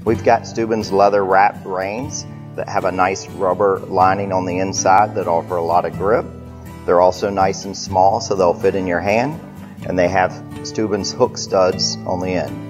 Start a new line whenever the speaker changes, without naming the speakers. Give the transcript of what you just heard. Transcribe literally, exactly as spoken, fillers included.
We've got Stübben's leather wrapped reins that have a nice rubber lining on the inside that offer a lot of grip. They're also nice and small, so they'll fit in your hand, and they have Stübben's hook studs on the end.